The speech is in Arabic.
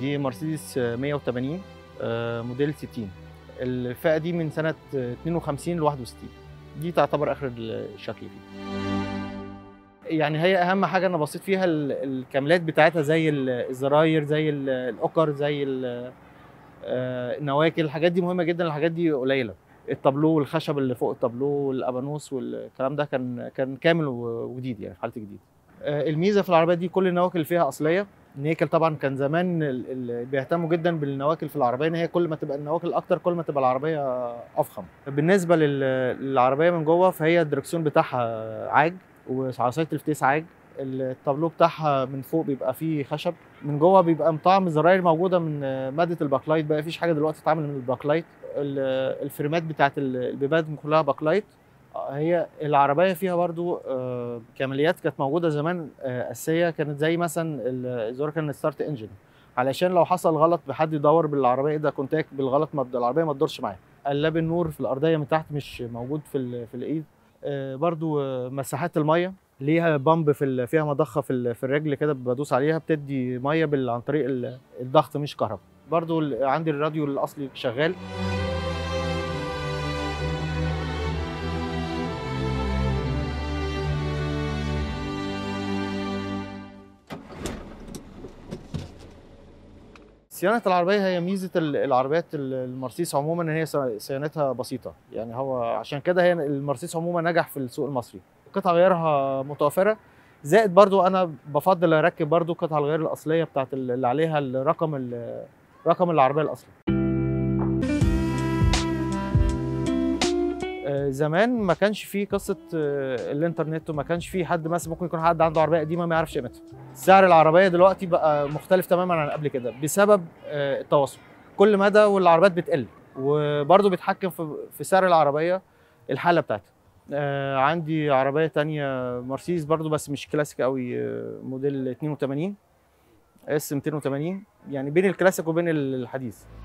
دي مرسيدس 180 موديل 60. الفئة دي من سنة 52 ل 61. دي تعتبر آخر الشكل فيه. يعني هي أهم حاجة أنا بصيت فيها الكاملات بتاعتها، زي الزراير، زي الأوكر، زي النواكل. الحاجات دي مهمة جدا، الحاجات دي قليلة. التابلو والخشب اللي فوق التابلو والابانوس والكلام ده كان كامل وجديد، يعني في حالة جديد. الميزة في العربية دي كل النواكل اللي فيها أصلية. النيكل طبعا كان زمان بيهتموا جدا بالنواكل في العربيه، ان هي كل ما تبقى النواكل اكتر كل ما تبقى العربيه افخم. بالنسبه للعربيه من جوه، فهي الدركسيون بتاعها عاج، وعصايه الفتيس عاج. التابلو بتاعها من فوق بيبقى فيه خشب، من جوه بيبقى مطعم الزراير موجوده من ماده الباكلايت. بقى مفيش حاجه دلوقتي تتعمل من الباكلايت. الفريمات بتاعت البيبان كلها باكلايت. هي العربية فيها برضو كماليات كانت موجودة زمان أساسية، كانت زي مثلا الزرار كان ستارت انجن، علشان لو حصل غلط بحد يدور بالعربية ده كونتاك بالغلط العربية ما تدورش معاه. قلاب النور في الأرضية من تحت مش موجود في الإيد. برضو مساحات المية ليها بامب فيها مضخة في الرجل كده، بدوس عليها بتدي مية عن طريق الضغط مش كهرباء. برضو عندي الراديو الأصلي شغال. صيانة العربية هي ميزة العربيات المرسيدس عموما، ان هي صيانتها بسيطة. يعني هو عشان كده هي المرسيدس عموما نجح في السوق المصري. قطع غيارها متوفرة، زائد برضو انا بفضل اركب برضو قطع الغيار الاصلية بتاعت اللي عليها رقم العربية الاصلي. زمان ما كانش فيه قصه الانترنت، وما كانش فيه حد مثلا ممكن يكون حد عنده عربيه قديمه ما يعرفش قيمتها. سعر العربيه دلوقتي بقى مختلف تماما عن قبل كده بسبب التواصل. كل مدى والعربيات بتقل، وبرضه بيتحكم في سعر العربيه الحاله بتاعتها. عندي عربيه تانية مرسيدس برضه بس مش كلاسيك قوي، موديل 82 اس 280، يعني بين الكلاسيك وبين الحديث.